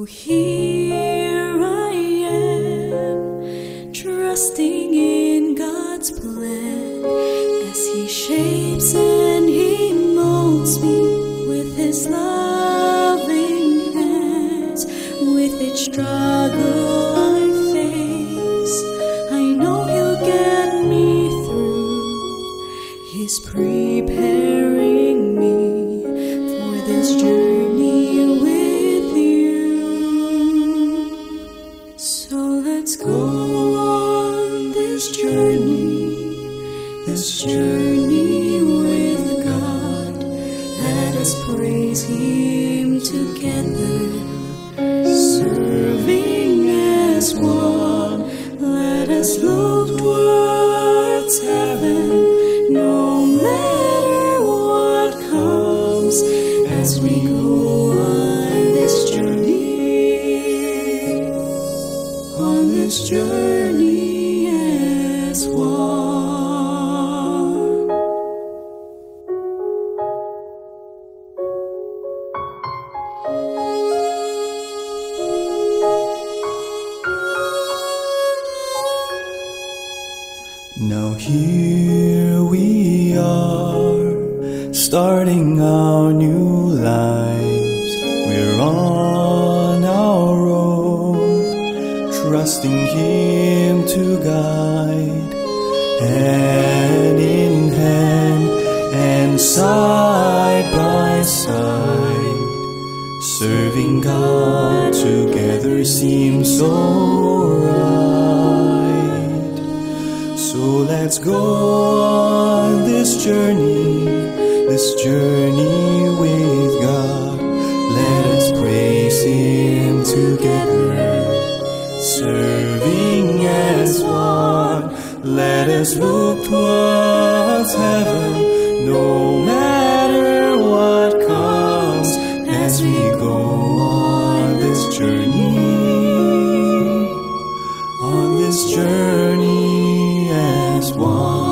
here I am, trusting in God's plan as He shapes and He molds me with His loving hands. With each struggle I face, I know He'll get me through. He's preparing me for this journey with you. So let's go on this journey with God. Let us praise Him together, serving as one. Let us look towards heaven, no matter what comes, as we go on this journey as one. Now here we are, starting our new lives. We're on our road, trusting Him to guide, hand in hand and side by side. Serving God together seems so right. So let's go on this journey with God. Let us praise Him together, serving as one. Let us look towards heaven, no matter what comes, as we go on this journey as one.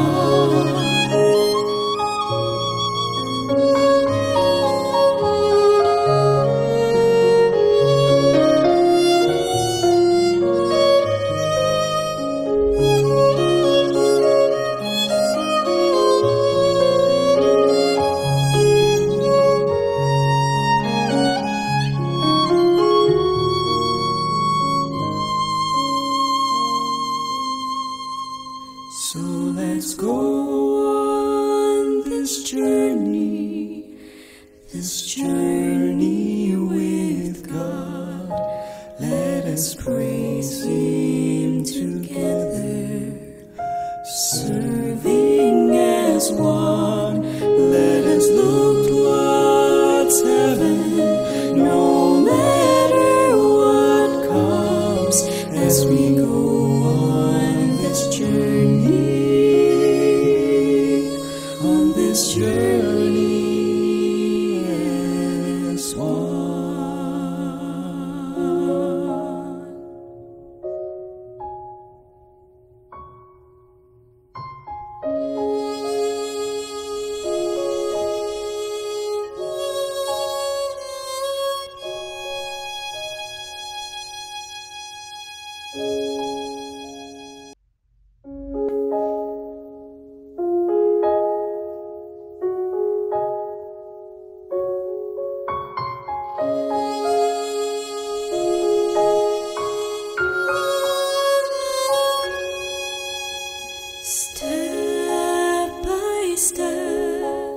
So let's go on this journey with God. Let us praise Him together, serving as one. Let us look towards heaven, no matter what comes, as we go on this journey as one. Step by step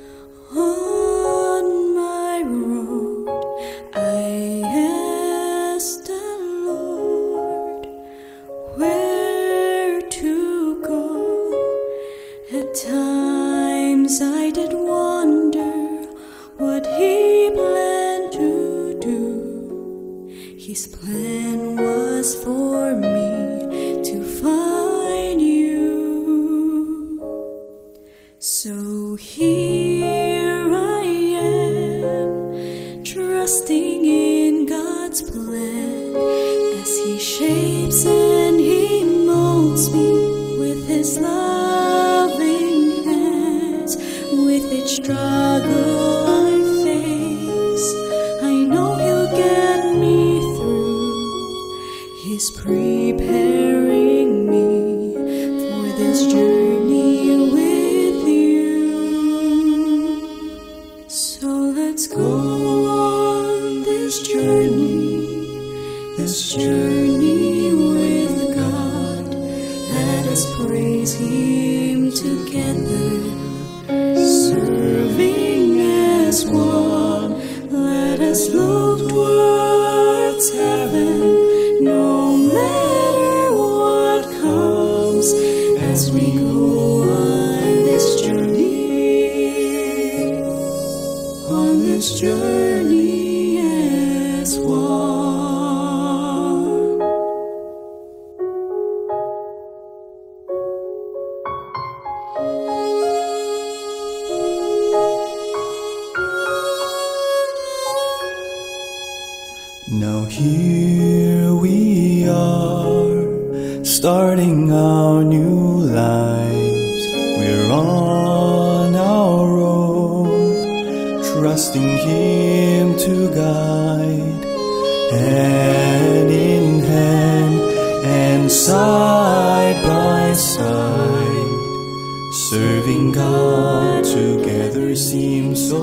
on my road, I ask the Lord where to go. At times I did wonder what He planned to do. His plan was for me to find you. So here I am, trusting in God's plan as He shapes and He molds me with His loving hands. With each struggle I face, I know He'll get me He's preparing me for this journey with you. So let's go on this journey with God. Let us praise Him together, serving as one. Let us look towards heaven, no matter what comes, as we go on this journey as one. Now here we are, starting our new lives. We're on our own, trusting Him to guide, hand in hand and side by side. Serving God together seems so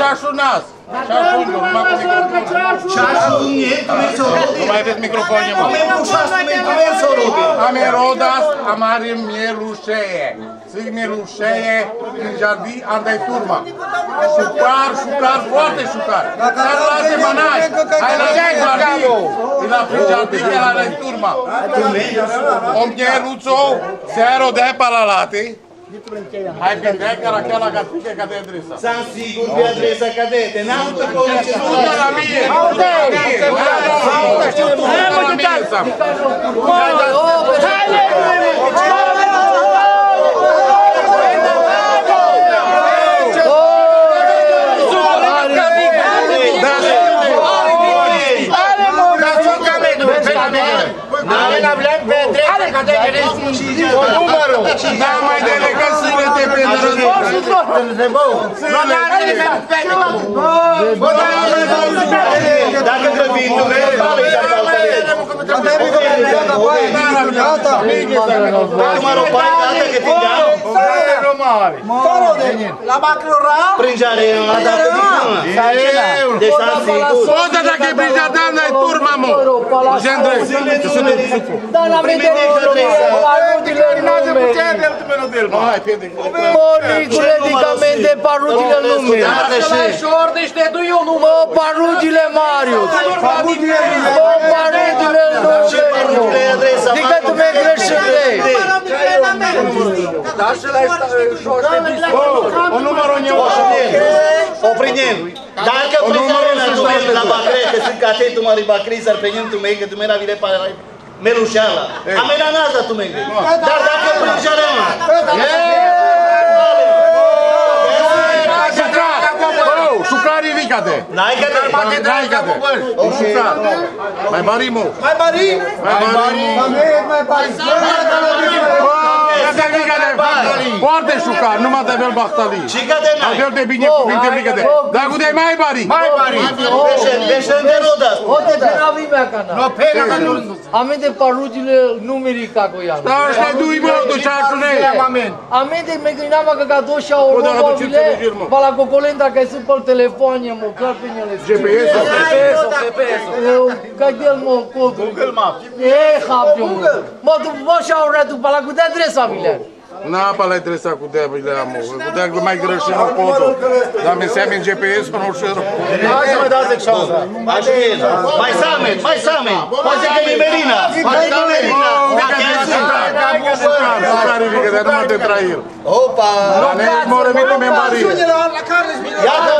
ceașul nas. Ceașul nu mai aveți microfoane, mă. Ame rodas, amarim mielușeie. Zic mielușeie, în jardin, andai turma. Șucar, foarte șucar. Dar lase manai. Hai la jardin. E la jardin, e la turma. Om cheruțo, zero de palalate. Hai pe dreapta la chiar la gastrică ca de adresa. Sunt sigur de adresa cadete, n-am pe colice. Uite la mie! Uite la mie! Da, mai delegat sâlete pe Dacă grăbim, nu vrei, La Baclora? Prinjare la dată de San Sigur. Poate dacă e prijatan, ai turma, mă! Monicule, medicamente, parugile numeri. Șordește tu eu nu mă, parugile Marius. Parugile numeri. Dică tu mi-ai greșit. Da, și la șordește. O numărul meu. Opriniem. Dacă prinjare la Bacre, că sunt catetul mari Bacre, s-ar prendem tu mei, că tu mei vile para melușeala. Amena n-ați dat tu mei. Dar dacă prinjare mă. Șucar, ridică-te! N-ai-că-te! N-ai-că-te! Șucar! Mai mari, mă! Mai mari? Mai mari! Foarte șucar, numai de vel Bahtali. Cică-te n-ai! Avel de bine cuvinte, ridică-te! Dar cu de mai mari! Mai mari! Deci de rodas! O te peravi mea cana. No, pena că nu... Ame de parugile numeri ca cu ea. Da, ăștia dui, mă, tu ceasul ei! Ame de megrinama că gadoșa o robobile, pa la cocolenta că sunt pe telefonie, mă, clar pe ele. GPS-ul? Ca el, mă, codul. Google Maps! E, hapte, mă. Mă, tu mă și-au retu, pa la cu de adresa, mile. N-apa la adresa cu de-abile am, cu de-abile mai greșit în codul. Dar mi seamă în GPS-ul, nu știu. Hai să mă dați de șansa! Mai samen! Poate că e Melina! Poate că e Melina! Șucar, ridică-te, numai de trair. Opa! Dar ne mă rămite memorie. Iată!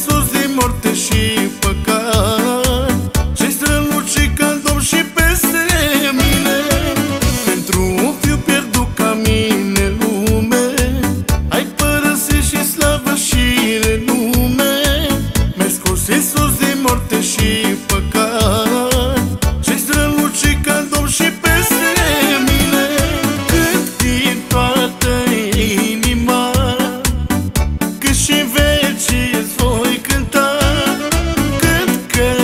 Iisus de moarte și păcat și-ai strălucit ca Domn și peste mine. Pentru un fiu pierdut ca mine lume, ai părăsit și slavă și renume. Mi-ai scos Iisus de moarte și păcat și-ai strălucit ca Domn și peste mine. Cât din toată inima, cât și în veci îți voi cânta, cât că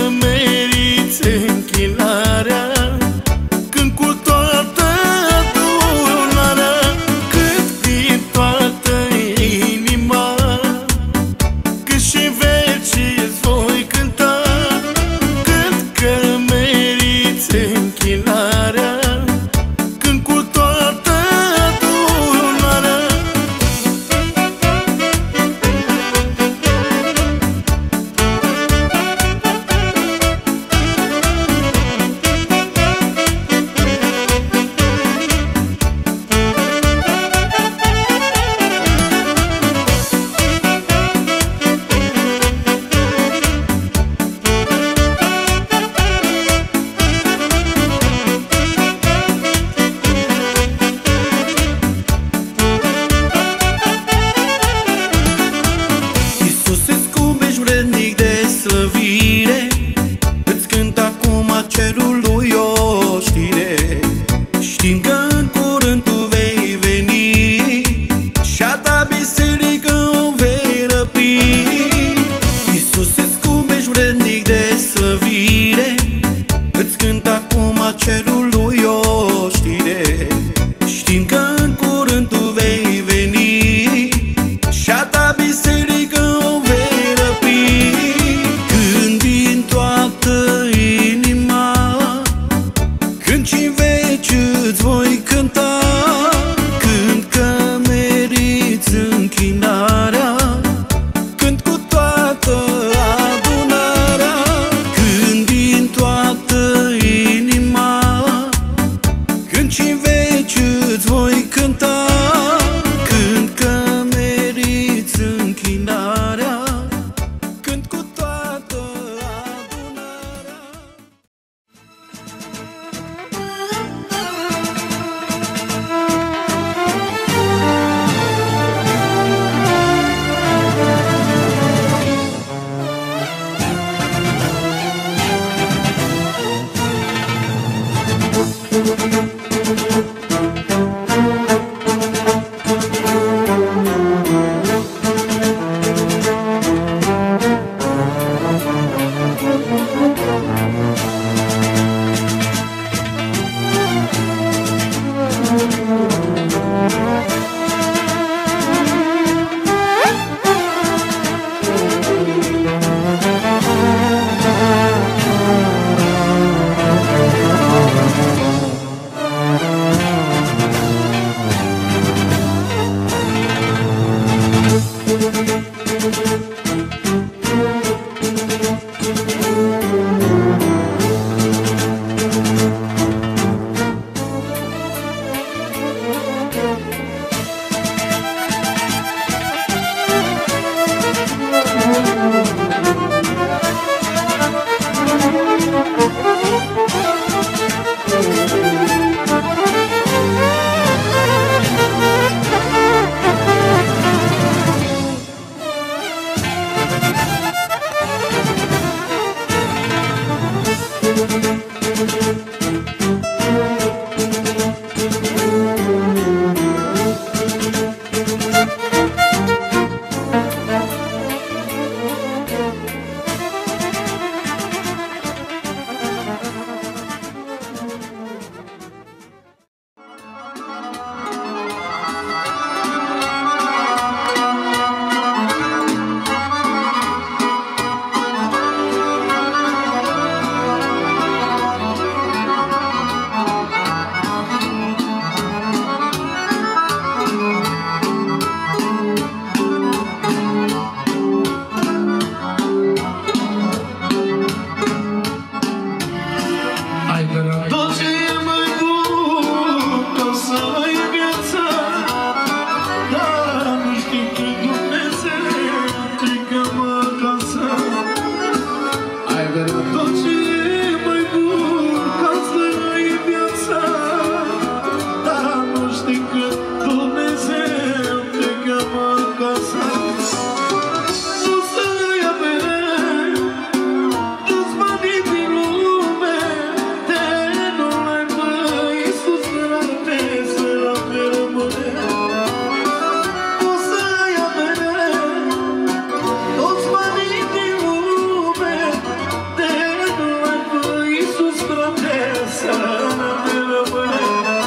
tot ce e mai bun, că asta e viața. Dar nu știi că Dumnezeu te cheamă acasă. Nu să ia mereu toți banii din lume, de nu ai mai Iisus frate, să la pe rămâne. Nu să ia mereu toți banii din lume, de nu ai mai Iisus frate, să la pe rămâne.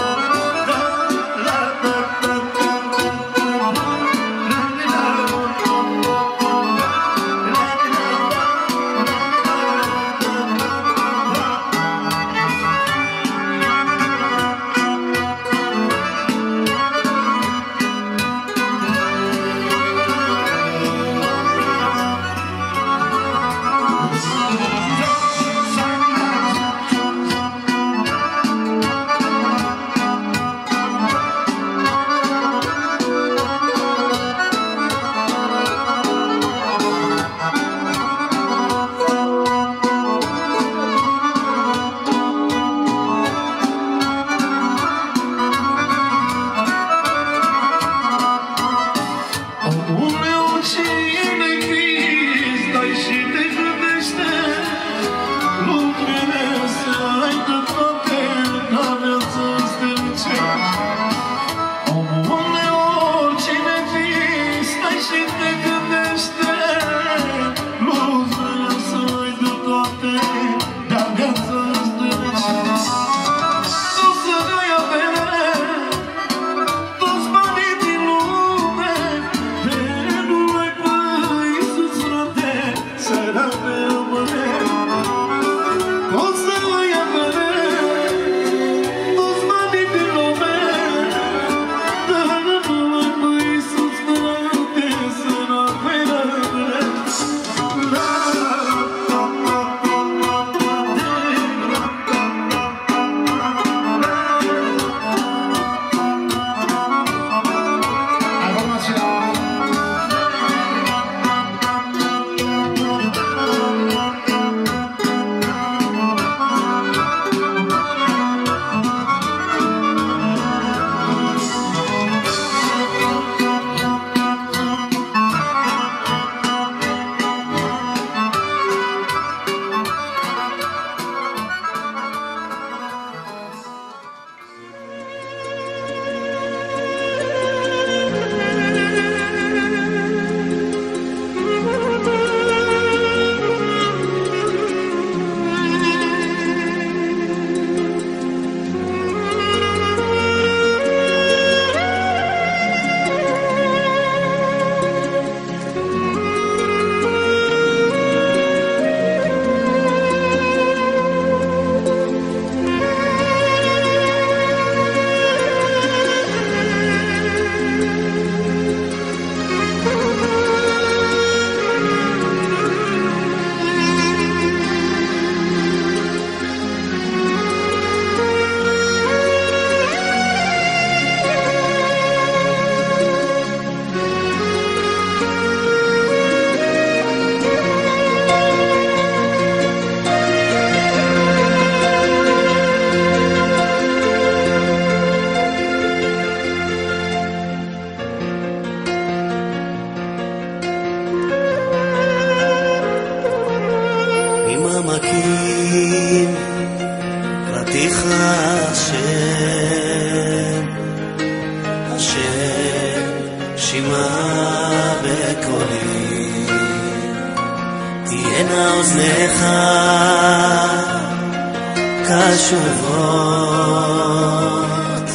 Uneori cine vis, dai și te gândește, lucrurile să ai de toate, ca viața-ți te duce. Uneori cine vis, dai și te gândește, lucrurile să ai de toate, ca viața-ți te duce. Nu să dai avere toți banii din lume, de nu ai pe Iisus frate, să la pe rămâne. O să ai avere toți banii din lume, de nu ai pe Iisus frate, să la pe rămâne. ממעמקים פרטיך השם, השם שמע בקולי, תהיינה אוזניך קשובות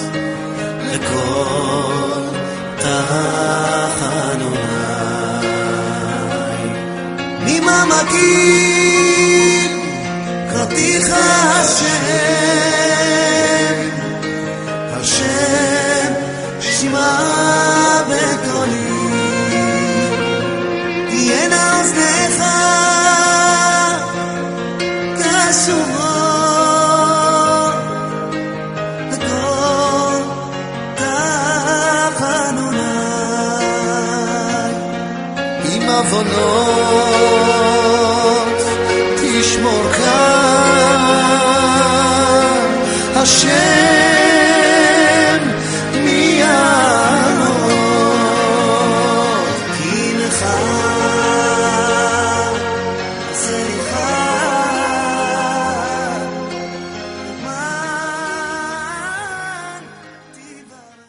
לכל תחנוני. ממעמקים פרטיך השם, השם שמע בקולי, תהיינה אוזניך קשובות לכל תחנוני. עם עוונות תשמור השם מיענות כי לך סליחה למען תברך.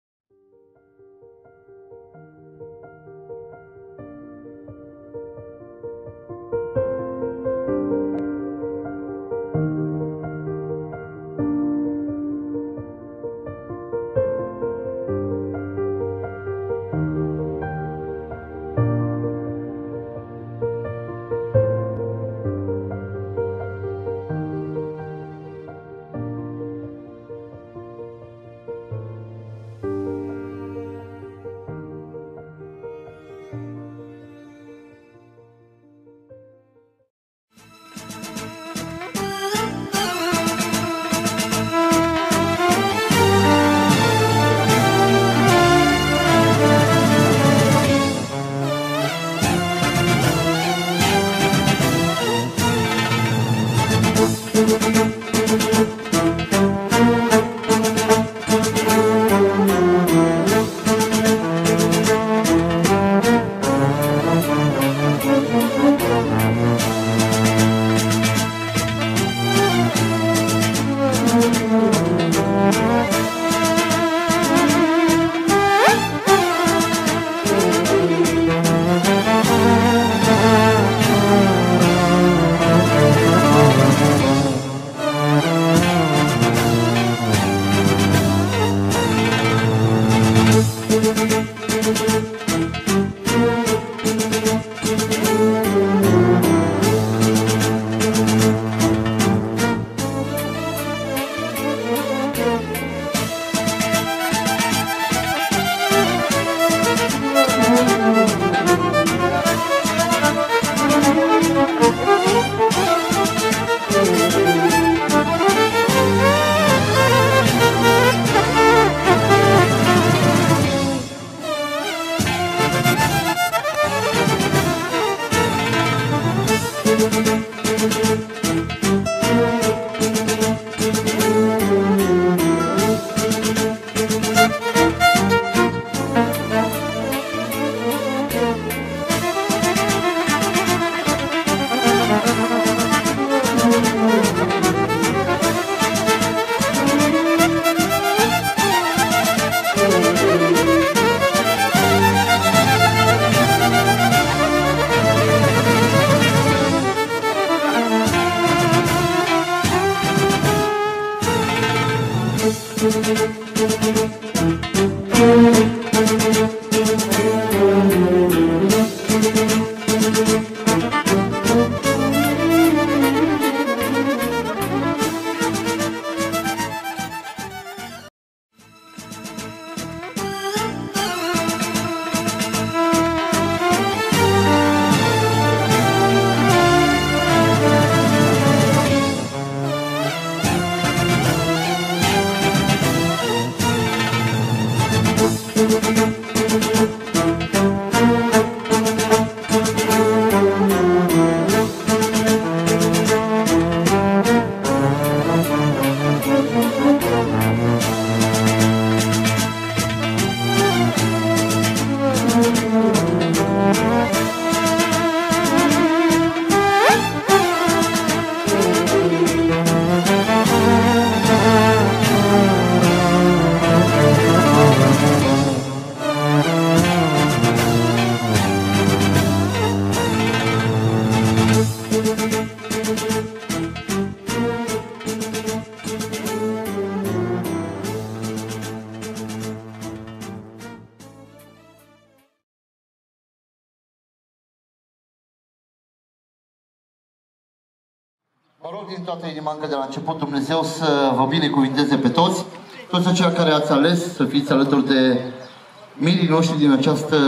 Mă rog din toată inima încă de la început Dumnezeu să vă binecuvinteze pe toți, toți aceia care ați ales să fiți alături de mirii noștri din această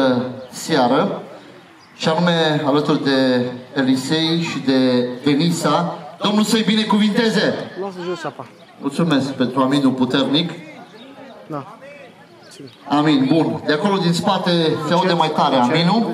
seară, și anume alături de Elisei și de Denisa. Domnul să-i binecuvinteze! Lasă jos apa. Mulțumesc pentru aminul puternic. Da. Amin, bun. De acolo din spate se aude mai tare aminul.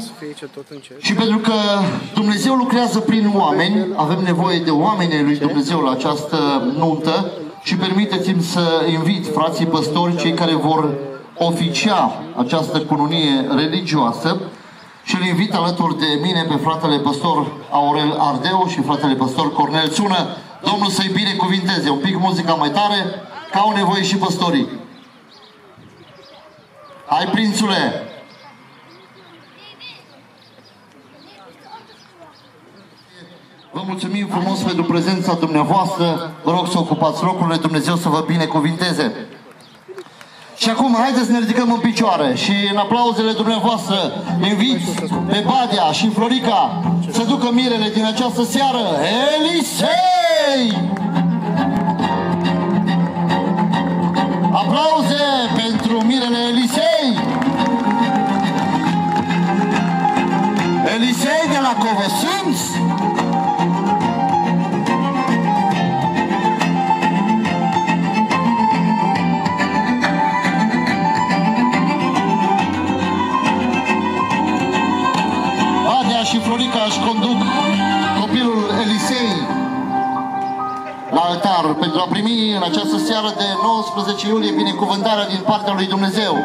Și pentru că Dumnezeu lucrează prin oameni, avem nevoie de oamenii lui Dumnezeu la această nuntă Și permiteți-mi să invit frații păstori, cei care vor oficia această cununie religioasă, și îl invit alături de mine pe fratele păstor Aurel Ardeu și fratele păstor Cornel Țună. Domnul să-i binecuvinteze. Un pic muzica mai tare, că au nevoie și păstorii. Hai, prințule! Vă mulțumim frumos pentru prezența dumneavoastră. Vă rog să ocupați locurile. Dumnezeu să vă binecuvinteze. Și acum haideți să ne ridicăm în picioare și în aplauzele dumneavoastră invit pe Badia și Florica să ducă mirele din această seară. Elisei! Aplauze pentru mirele Elisei! Elisei de la Covăsânț! Și Florica își conduc copilul Elisei la altar pentru a primi în această seară de 19 iulie binecuvântarea din partea lui Dumnezeu.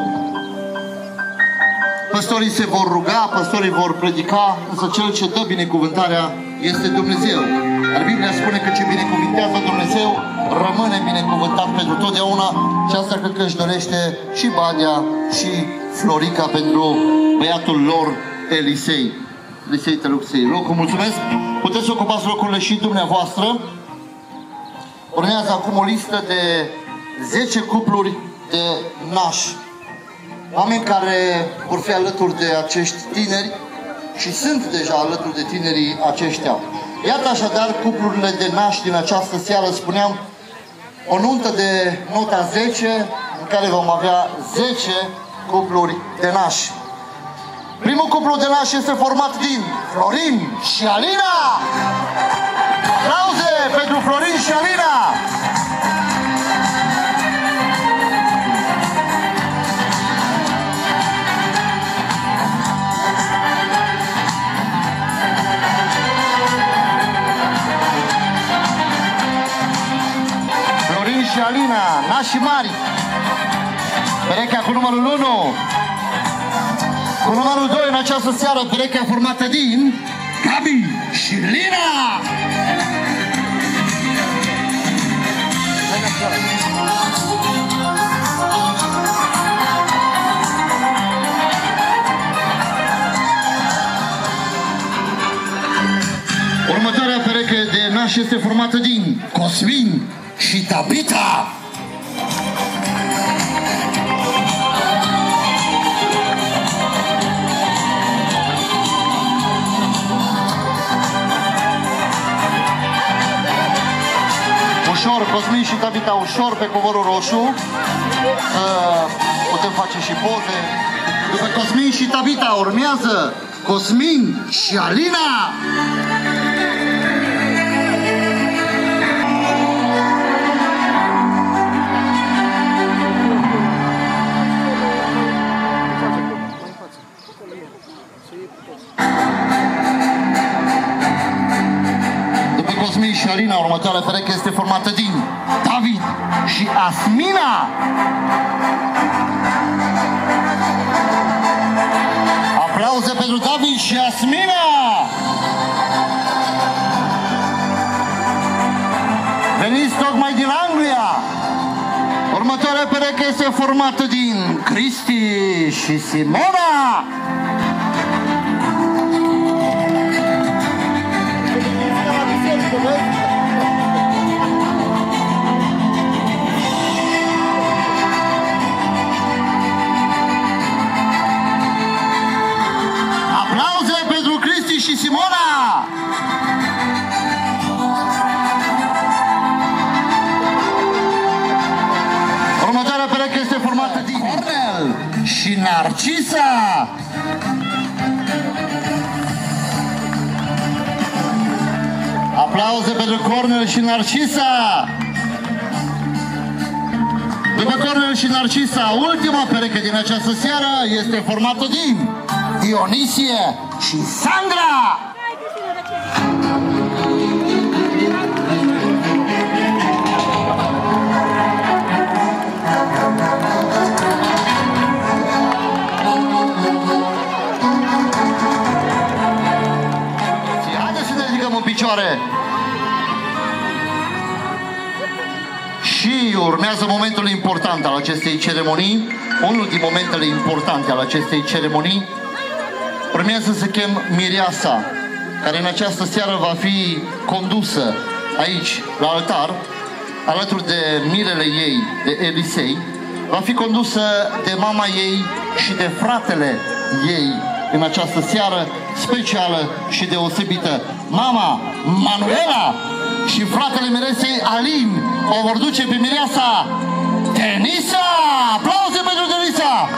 Păstorii se vor ruga, păstorii vor predica, însă cel ce dă binecuvântarea este Dumnezeu. Dar Biblia spune că ce binecuvintează Dumnezeu rămâne binecuvântat pentru totdeauna și asta cred că își dorește și Badia și Florica pentru băiatul lor Elisei. Elisei, te rog să iei locul. Mulțumesc. Puteți să ocupați locurile și dumneavoastră. Urmează acum o listă de 10 cupluri de nași. Oameni care vor fi alături de acești tineri și sunt deja alături de tinerii aceștia. Iată așadar cuplurile de nași din această seară. Spuneam, o nuntă de nota 10 în care vom avea 10 cupluri de nași. Primul cuplu de nași este format din Florin și Alina! Aplauze pentru Florin și Alina! Florin și Alina, nașii mari! Perechea cu numărul 1! Cu numărul 2 în această seară, perechea formată din Gabi și Lina! Următoarea pereche de nași este formată din Cosmin și Tabita! Ușor, Cosmin și Tabita, ușor pe covorul roșu. Putem face și poze. După Cosmin și Tabita urmează Cosmin și Alina. Cosmin și Alina, următoarea pereche este formată din David și Asmina. Aplauze pentru David și Asmina. Veniți tocmai din Anglia. Următoarea pereche este formată din Cristi și Simona. Aplauze pentru Cristi și Simona! Următoarea pereche este formată din Cornel și Narcisa! Aplauze pentru Cornel și Narcisa! După Cornel și Narcisa, ultima pereche din această seară este formată din Dionisie și Sandra! picioare. Și urmează momentul important al acestei ceremonii, unul din momentele importante al acestei ceremonii. Urmează să chem mireasa, care în această seară va fi condusă aici, la altar, alături de mirele ei, de Elisei, va fi condusă de mama ei și de fratele ei în această seară specială și deosebită. Mama Manuela și fratele miresei Alin o vor duce pe mireasa Denisa! Aplauze pentru Denisa!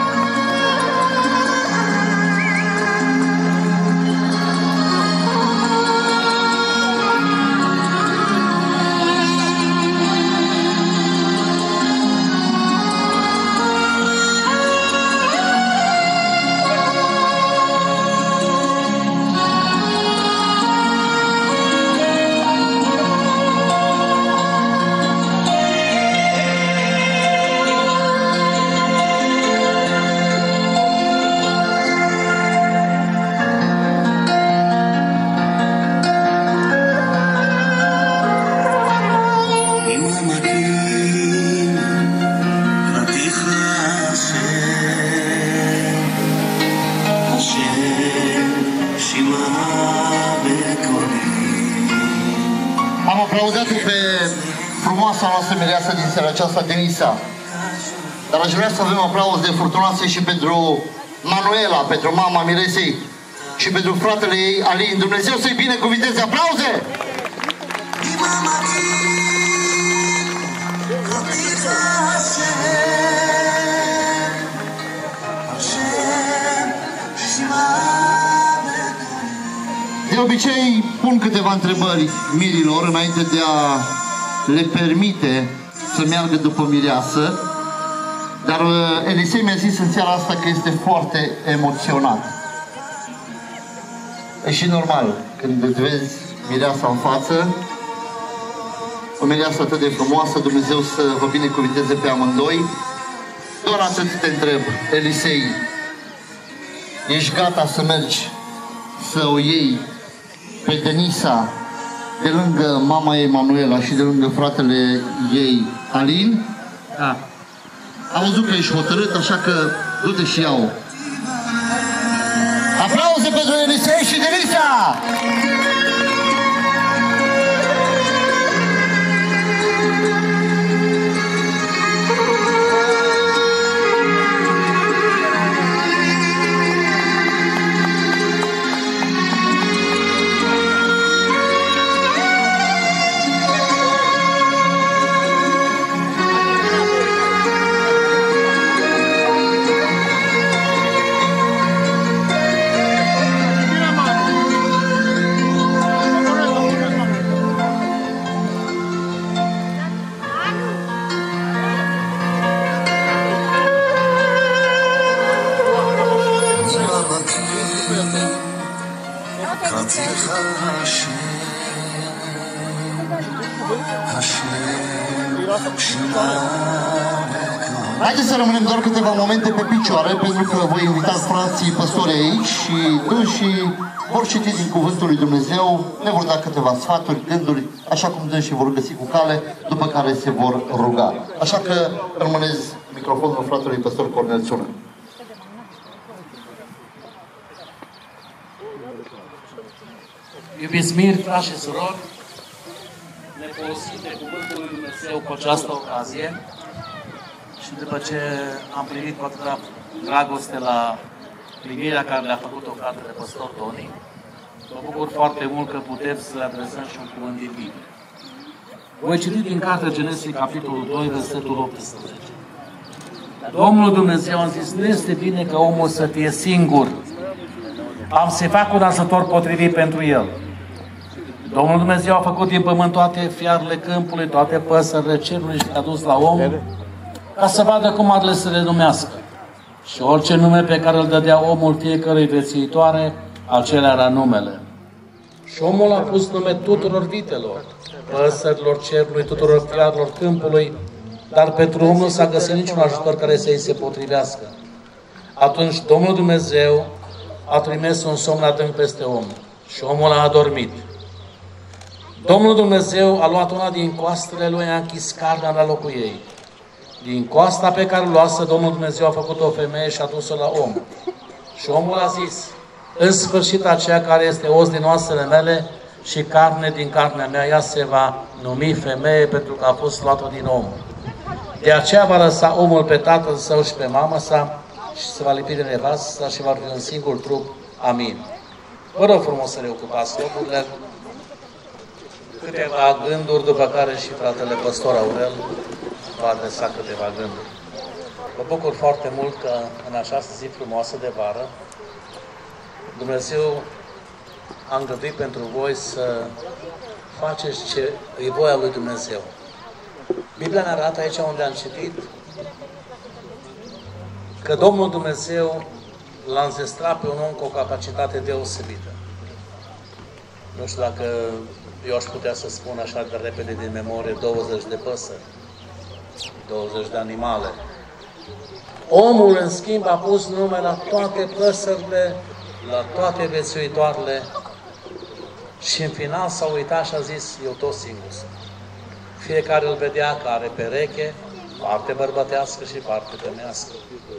Am aplaudat-o pe frumoasa noastră mireasă din seara aceasta, Denisa. Dar aș vrea să avem aplauz de furtunoase și pentru Manuela, pentru mama miresei și pentru fratele ei, Alin. Dumnezeu să-i binecuvinteze. Aplauze! De obicei pun câteva întrebări mirilor înainte de a le permite să meargă după mireasă, dar Elisei mi-a zis în seara asta că este foarte emoționat. E și normal, când îți vezi mireasa în față, o mireasă atât de frumoasă, Dumnezeu să vă binecuvinteze pe amândoi. Doar atât te întreb, Elisei, ești gata să mergi să o iei pe Denisa de lângă mama ei Manuela și de lângă fratele ei Alin? Da. Am văzut că ești hotărât, așa că du-te și ia-o. Aplauze pentru Elisei și Denisa! Haideți să rămânem doar câteva momente pe picioare, pentru că voi invita frații păstori aici și dânsii vor citi din Cuvântul lui Dumnezeu, ne vor da câteva sfaturi, gânduri, așa cum dânsii vor găsi cu cale, după care se vor ruga. Așa că rămânez microfonul fratelui păstor Cornel Țună. Iubiți miri, frați și surori, ne folosim de Cuvântul lui Dumnezeu cu această ocazie și după ce am primit cu atâta dragoste la primirea care le-a făcut-o fratele păstor Toni, mă bucur foarte mult că putem să le adresăm și un cuvânt din Biblie. Voi citi din Cartea Genesi, capitolul 2, versetul 18. Domnul Dumnezeu a zis, nu este bine ca omul să fie singur. Am să fac un ajutor potrivit pentru el. Domnul Dumnezeu a făcut din pământ toate fiarele câmpului, toate păsările cerului și le-a dus la om ca să vadă cum ar le să le numească. Și orice nume pe care îl dădea omul fiecărui viețuitoare, acelea era numele. Și omul a pus nume tuturor vitelor, păsărilor cerului, tuturor fiarelor câmpului, dar pentru om nu s-a găsit niciun ajutor care să-i se potrivească. Atunci Domnul Dumnezeu a trimis un somn adânc peste om și omul a adormit. Domnul Dumnezeu a luat una din coastele lui, a închis carnea la locul ei. Din coasta pe care o luase, Domnul Dumnezeu a făcut o femeie și a dus-o la om. Și omul a zis, în sfârșit aceea care este os din oasele mele și carne din carnea mea, ea se va numi femeie pentru că a fost luată din om. De aceea va lăsa omul pe tatăl său și pe mama sa și se va lipi de nevastă sa și va fi un singur trup. Amin. Vă rog frumos să reocupați locurile. Câteva gânduri, după care și fratele păstor Aurel va adresa câteva gânduri. Mă bucur foarte mult că în această zi frumoasă de vară Dumnezeu a îngăduit pentru voi să faceți ce e voia lui Dumnezeu. Biblia ne arată aici unde am citit că Domnul Dumnezeu l-a înzestrat pe un om cu o capacitate deosebită. Nu știu dacă eu aș putea să spun așa de repede din memorie 20 de păsări, 20 de animale. Omul, în schimb, a pus nume la toate păsările, la toate viețuitoarele și în final s-a uitat și a zis, eu tot singur sunt. Fiecare îl vedea că are pereche, parte bărbătească și parte femească.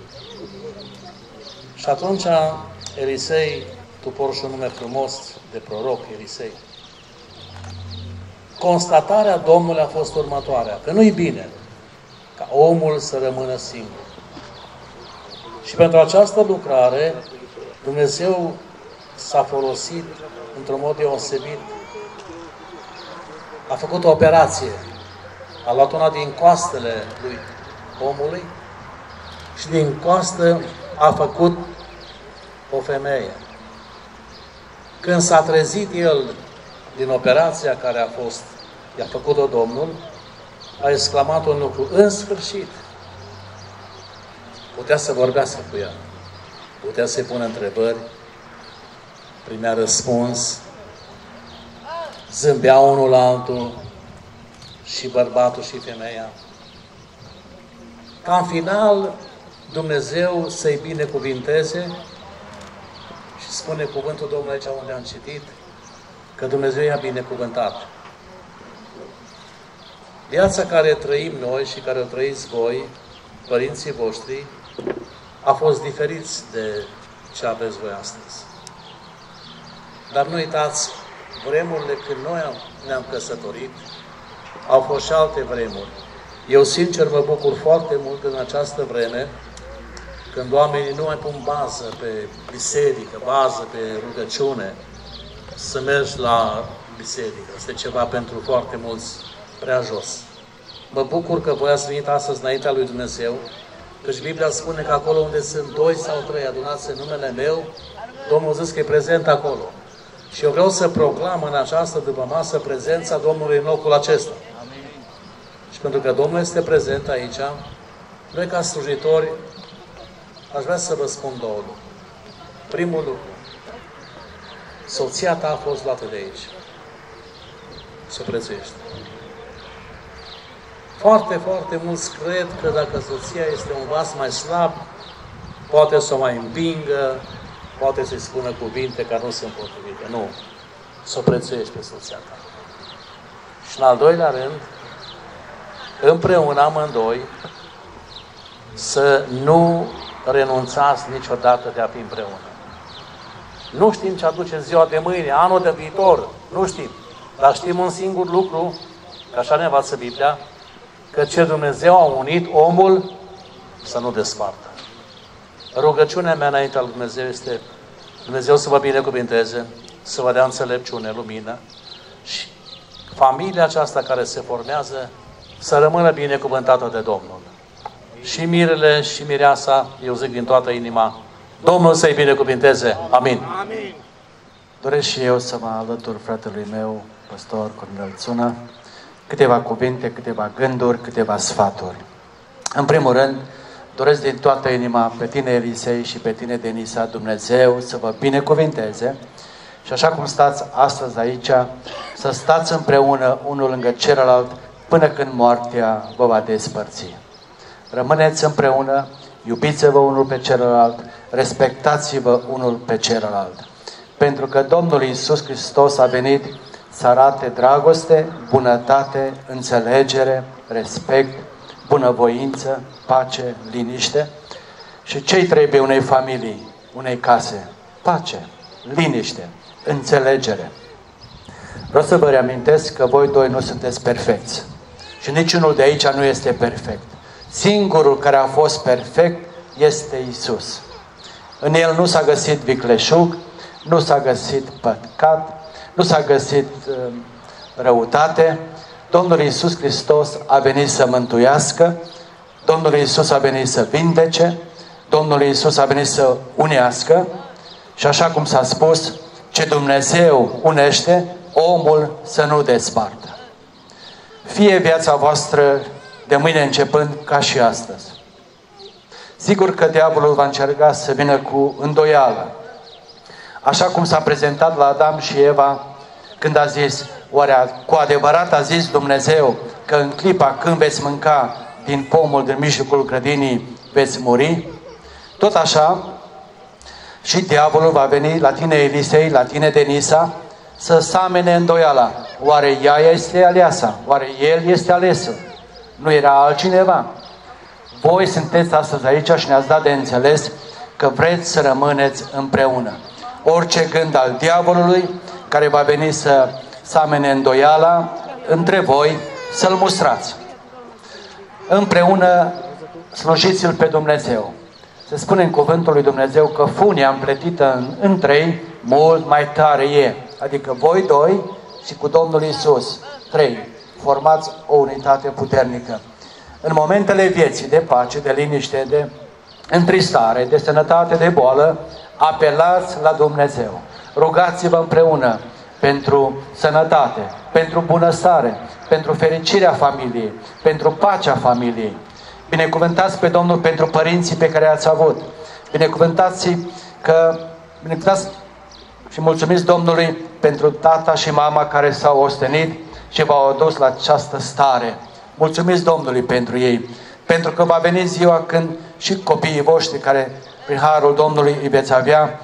Și atunci Elisei, tu porți un nume frumos de proroc, Elisei. Constatarea Domnului a fost următoarea, că nu-i bine ca omul să rămână singur. Și pentru această lucrare, Dumnezeu s-a folosit într-un mod deosebit. A făcut o operație. A luat una din coastele lui omului și din coastă a făcut o femeie. Când s-a trezit el din operația care a fost, i-a făcut-o Domnul, a exclamat un lucru, în sfârșit. Putea să vorbească cu ea, putea să-i pună întrebări, primea răspuns, zâmbea unul la altul, și bărbatul și femeia. Ca în final, Dumnezeu să-i binecuvinteze și spune cuvântul Domnului aici unde am citit, că Dumnezeu i-a binecuvântat. Viața care trăim noi și care o trăiți voi, părinții voștri, a fost diferiți de ce aveți voi astăzi. Dar nu uitați, vremurile când noi ne-am căsătorit, au fost și alte vremuri. Eu, sincer, mă bucur foarte mult în această vreme, când oamenii nu mai pun bază pe biserică, bază pe rugăciune, să mergi la biserică. Este ceva pentru foarte mulți prea jos. Mă bucur că voi ați venit astăzi înaintea lui Dumnezeu, căci Biblia spune că acolo unde sunt 2 sau 3 adunați în numele meu, Domnul a zis că e prezent acolo. Și eu vreau să proclam în această dupămasă prezența Domnului în locul acesta. Și pentru că Domnul este prezent aici, noi ca slujitori aș vrea să vă spun 2 lucruri. Primul lucru, soția ta a fost luată de aici. Să o prețuiești. Foarte, foarte mulți cred că dacă soția este un vas mai slab, poate să o mai împingă, poate să-i spună cuvinte care nu sunt potrivite. Nu. Să o prețuiești pe soția ta. Și în al doilea rând, împreună amândoi, să nu renunțați niciodată de a fi împreună. Nu știm ce aduce ziua de mâine, anul de viitor, nu știm. Dar știm un singur lucru, că așa ne învață Biblia, că ce Dumnezeu a unit, omul să nu despartă. Rugăciunea mea înaintea lui Dumnezeu este Dumnezeu să vă binecuvinteze, să vă dea înțelepciune, lumină și familia aceasta care se formează să rămână binecuvântată de Domnul. Și mirele și mireasa, eu zic din toată inima, Domnul să-i binecuvinteze. Amin. Amin. Doresc și eu să mă alătur fratelui meu, păstor Cornel Țună, câteva cuvinte, câteva gânduri, câteva sfaturi. În primul rând, doresc din toată inima pe tine, Elisei, și pe tine, Denisa, Dumnezeu să vă binecuvinteze și așa cum stați astăzi aici, să stați împreună unul lângă celălalt până când moartea vă va despărți. Rămâneți împreună, iubiți-vă unul pe celălalt, respectați-vă unul pe celălalt. Pentru că Domnul Iisus Hristos a venit să arate dragoste, bunătate, înțelegere, respect, bunăvoință, pace, liniște. Și ce-i trebuie unei familii, unei case? Pace, liniște, înțelegere. Vreau să vă reamintesc că voi doi nu sunteți perfecți. Și niciunul de aici nu este perfect. Singurul care a fost perfect este Iisus. În El nu s-a găsit vicleșug, nu s-a găsit păcat, nu s-a găsit răutate. Domnul Iisus Hristos a venit să mântuiască, Domnul Iisus a venit să vindece, Domnul Iisus a venit să unească și așa cum s-a spus, ce Dumnezeu unește, omul să nu despartă. Fie viața voastră de mâine începând ca și astăzi. Sigur că diavolul va încerca să vină cu îndoială. Așa cum s-a prezentat la Adam și Eva când a zis, oare cu adevărat a zis Dumnezeu că în clipa când veți mânca din pomul din mijlocul grădinii veți muri? Tot așa și diavolul va veni la tine, Elisei, la tine, Denisa, să samene îndoiala. Oare ea este aleasa? Oare el este alesul? Nu era altcineva? Voi sunteți astăzi aici și ne-ați dat de înțeles că vreți să rămâneți împreună. Orice gând al diavolului care va veni să samene îndoiala între voi, să-l mustrați. Împreună slujiți-l pe Dumnezeu. Se spune în cuvântul lui Dumnezeu că funia împletită în trei mult mai tare e. Adică voi doi și cu Domnul Iisus, trei, formați o unitate puternică. În momentele vieții de pace, de liniște, de întristare, de sănătate, de boală, apelați la Dumnezeu. Rugați-vă împreună pentru sănătate, pentru bunăstare, pentru fericirea familiei, pentru pacea familiei. Binecuvântați pe Domnul pentru părinții pe care ați avut. Binecuvântați și mulțumiți Domnului pentru tata și mama care s-au ostenit și v-au adus la această stare. Mulțumiți Domnului pentru ei, pentru că va veni ziua când și copiii voștri care prin harul Domnului îi veți avea,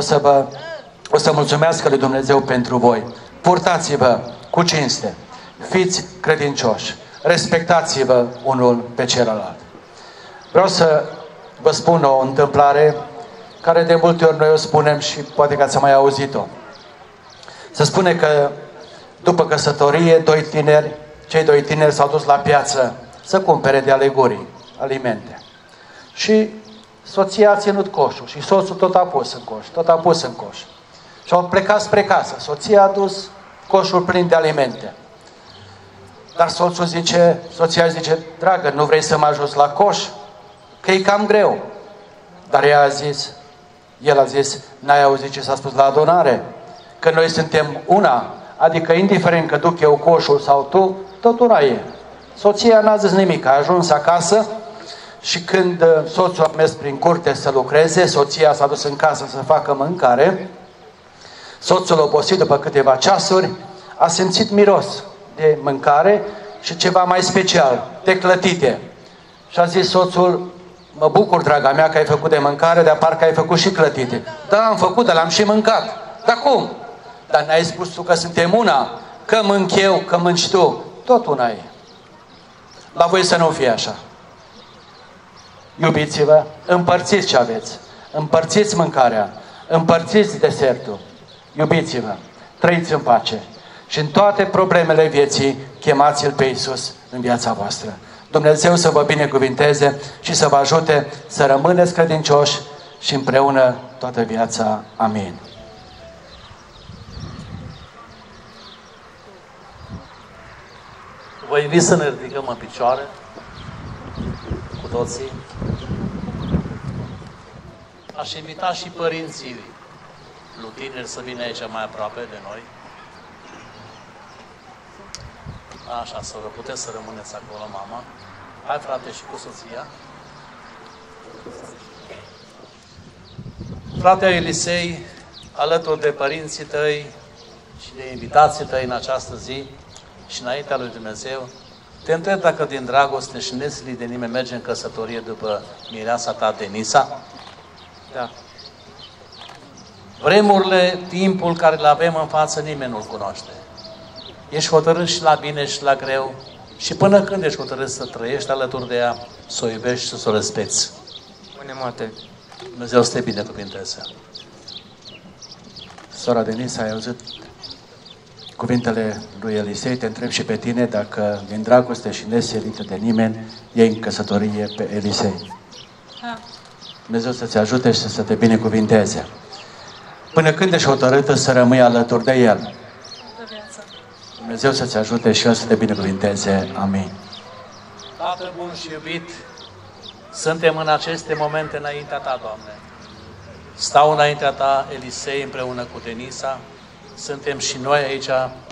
o să mulțumească lui Dumnezeu pentru voi. Purtați-vă cu cinste, fiți credincioși, respectați-vă unul pe celălalt. Vreau să vă spun o întâmplare care de multe ori noi o spunem și poate că ați mai auzit-o. Se spune că după căsătorie, cei doi tineri s-au dus la piață să cumpere de alegorii, alimente. Și soția a ținut coșul și soțul tot a pus în coș, tot a pus în coș. Și au plecat spre casă. Soția a dus coșul plin de alimente. Dar soția zice, dragă, nu vrei să mă ajuți la coș? Că e cam greu. Dar el a zis, n-ai auzit ce s-a spus la adunare? Că noi suntem una, adică indiferent că duc eu coșul sau tu, tot una e. Soția n-a zis nimic, a ajuns acasă și când soțul a mers prin curte să lucreze, soția s-a dus în casă să facă mâncare, soțul obosit după câteva ceasuri a simțit miros de mâncare și ceva mai special, de clătite. Și a zis soțul, mă bucur, draga mea, că ai făcut de mâncare, dar parcă ai făcut și clătite. Da, am făcut, dar l-am și mâncat. Dar cum? Dar n-ai spus tu că suntem una? Că mânc eu, că mânci tu. Tot una e. La voi să nu fie așa. Iubiți-vă, împărțiți ce aveți. Împărțiți mâncarea. Împărțiți desertul. Iubiți-vă. Trăiți în pace. Și în toate problemele vieții, chemați-L pe Iisus în viața voastră. Dumnezeu să vă binecuvinteze și să vă ajute să rămâneți credincioși și împreună toată viața. Amin. Vă invit să ne ridicăm în picioare cu toții. Aș invita și părinții lui tineri să vină aici mai aproape de noi. Așa, să vă puteți să rămâneți acolo, mama. Hai, frate, și cu soția. Fratele Elisei, alături de părinții tăi și de invitații tăi în această zi și înaintea lui Dumnezeu, te întreb dacă din dragoste și nesilit de nimeni merge în căsătorie după mireasa ta, Denisa? Da. Vremurile, timpul care le avem în față, nimeni nu-l cunoaște. Ești hotărât și la bine și la greu. Și până când ești hotărât să trăiești alături de ea, să o iubești și să o respecti. Pune moate. Dumnezeu să te binecuvinteze. Sora Denisa, ai auzit cuvintele lui Elisei? Te întreb și pe tine dacă din dragoste și nesilită de nimeni iei în căsătorie pe Elisei. Da. Dumnezeu să-ți ajute și să te binecuvinteze. Până când ești hotărâtă să rămâi alături de El? Dumnezeu să-ți ajute și El să te binecuvinteze. Amin. Tată bun și iubit, suntem în aceste momente înaintea Ta, Doamne. Stau înaintea Ta, Elisei, împreună cu Denisa. Suntem și noi aici,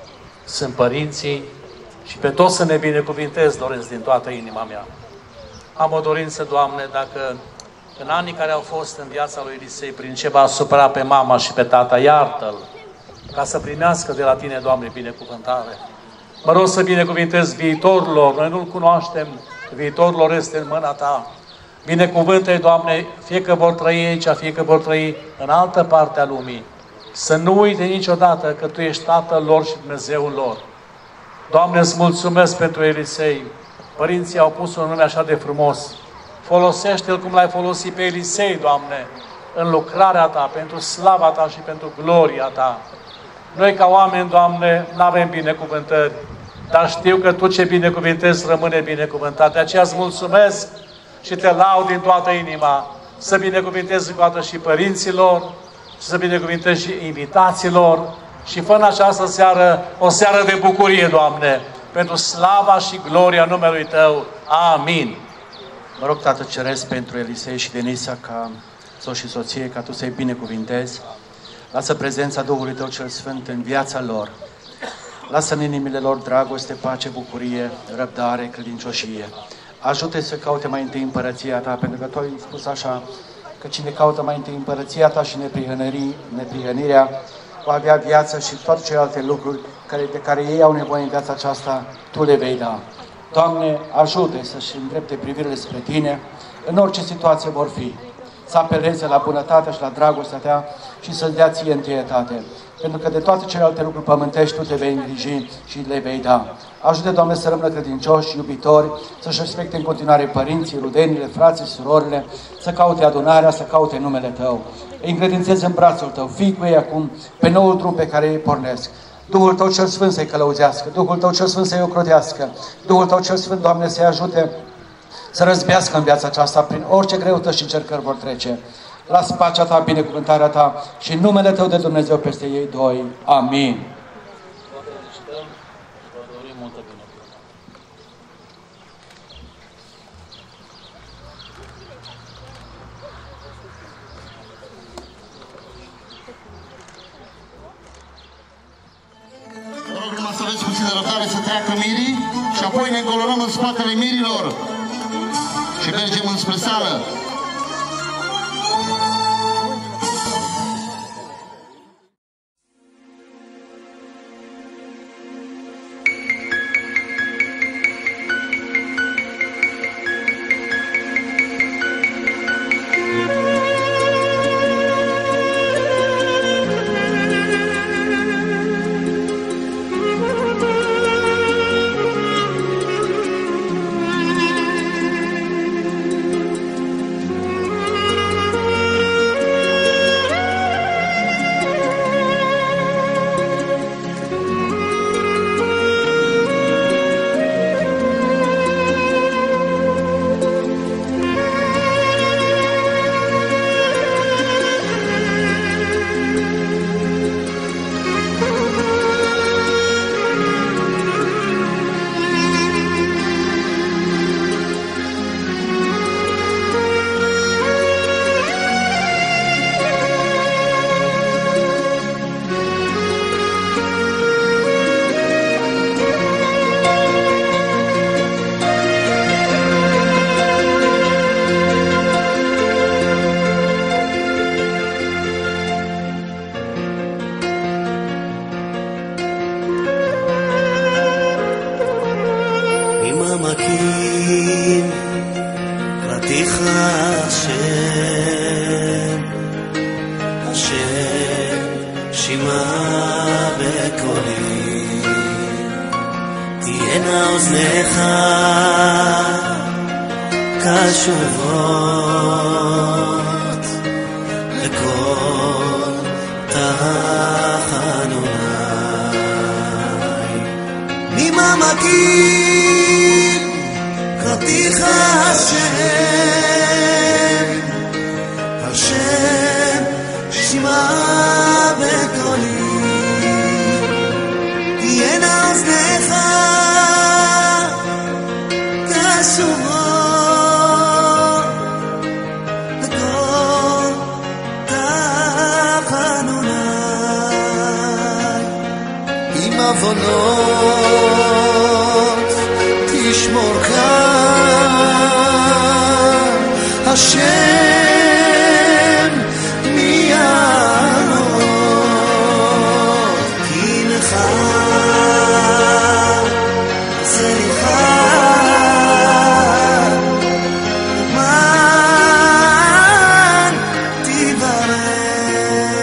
sunt părinții și pe toți să ne binecuvintez, doresc din toată inima mea. Am o dorință, Doamne, dacă în anii care au fost în viața lui Elisei, prin ce va supăra pe mama și pe tata, iartă-l, ca să primească de la Tine, Doamne, binecuvântare. Mă rog să binecuvintez viitorul lor, noi nu-l cunoaștem, viitorul lor este în mâna Ta. Binecuvântă-i, Doamne, fie că vor trăi aici, fie că vor trăi în altă parte a lumii. Să nu uite niciodată că Tu ești Tatăl lor și Dumnezeul lor. Doamne, îți mulțumesc pentru Elisei. Părinții au pus un nume așa de frumos. Folosește-l cum l-ai folosit pe Elisei, Doamne, în lucrarea Ta, pentru slava Ta și pentru gloria Ta. Noi ca oameni, Doamne, nu avem binecuvântări, dar știu că Tu ce binecuvântezi rămâne binecuvântat. De aceea îți mulțumesc și Te laud din toată inima. Să binecuvântezi încă o dată și părinților, și să binecuvântezi și invitaților și fă în această seară o seară de bucurie, Doamne, pentru slava și gloria numelui Tău. Amin. Mă rog, Tată Ceresc, pentru Elisei și Denisa, ca soț și soție, ca Tu să-i binecuvintezi. Lasă prezența Duhului Tău cel Sfânt în viața lor. Lasă în inimile lor dragoste, pace, bucurie, răbdare, credincioșie. Ajută-i să caute mai întâi împărăția Ta, pentru că Tu ai spus așa, că cine caută mai întâi împărăția Ta și neprihănirea, va avea viață și toate celelalte lucruri de care ei au nevoie în viața aceasta, Tu le vei da. Doamne, ajută-i să-și îndrepte privirile spre Tine, în orice situație vor fi, să apeleze la bunătatea și la dragostea Ta și să-ți dea Ție întâietate. Pentru că de toate celelalte lucruri pământești Tu te vei îngriji și le vei da. Ajută, Doamne, să rămână credincioși, iubitori, să-și respecte în continuare părinții, rudenile, frații, surorile, să caute adunarea, să caute numele Tău. Îi încredințezi în brațul Tău, fii cu ei acum pe noul drum pe care îi pornesc. Duhul Tău cel Sfânt să-i călăuzească, Duhul Tău cel Sfânt să-i ocrotească, Duhul Tău cel Sfânt, Doamne, să-i ajute să răzbească în viața aceasta prin orice greutăți și încercări vor trece. Las pacea Ta, binecuvântarea Ta și numele Tău de Dumnezeu peste ei doi. Amin. Vă rog numai să aveți puțină răbdare să treacă mirii și apoi ne golorăm în spatele mirilor și mergem înspre sală. עמקים פרטיך השם, השם שמע בקולי תהיינה אוזניך קשובות לכל תחנוני. ממעמקים קראתיך השם, השם שמע בקולי. תהיינה אוזניך קשובות לכל תחנוני. עם עוונות תשמור כאן השם מיענות. כי לך סליחה למען תברך.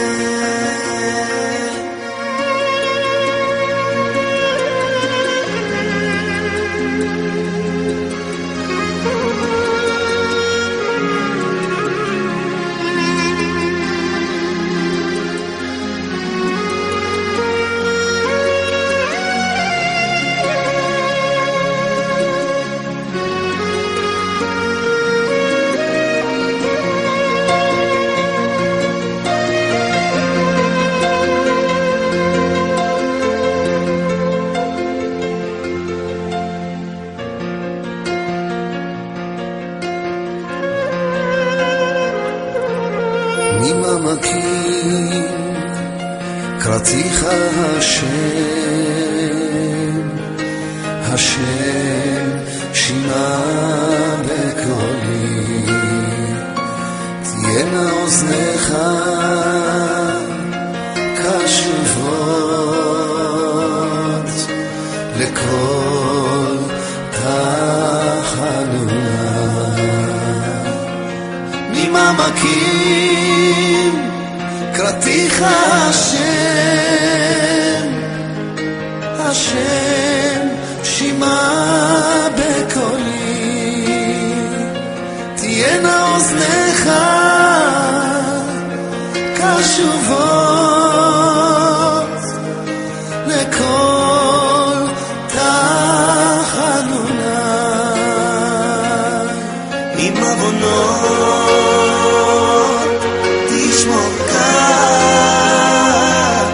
ממעמקים קראתיך השם, השם שמע בקולי. תהיינה אוזניך קשובות לכל תחנוני. ממעמקים קראתיך השם, השם שמע בקולי. תהיינה אוזניך קשובות לכל תחנוני. עם עוונות תשמור כאן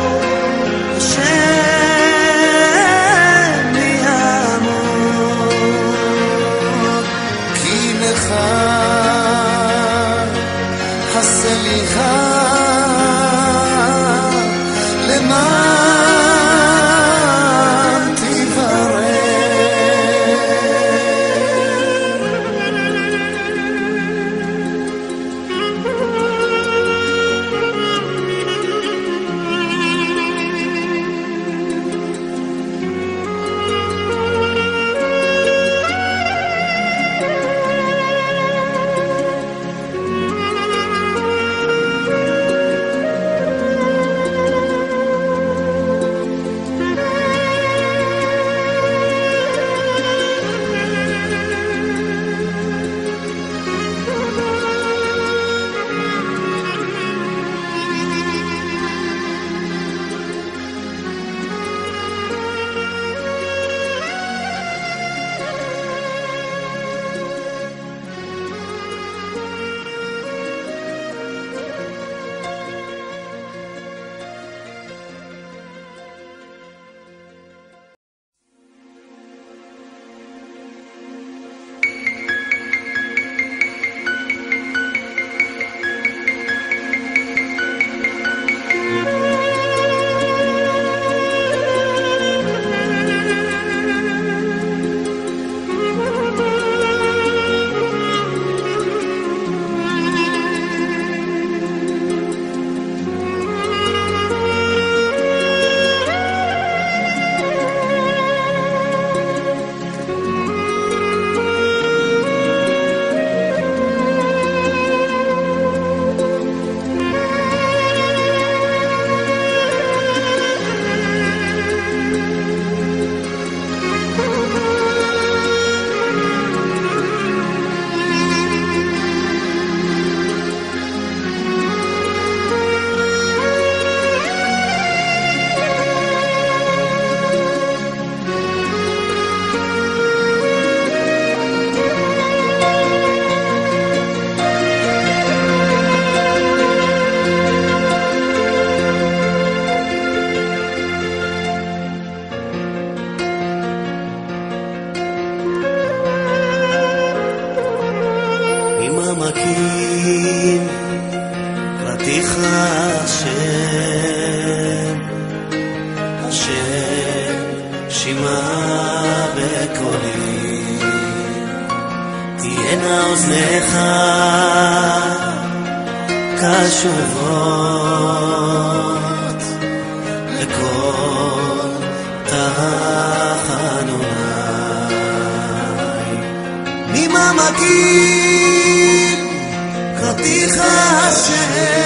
השם מיעמות. כי לך הסליחה שמע בקולי, תהיינה אוזניך קשובות לכל תחנוני. ממעמקים קראתיך השם,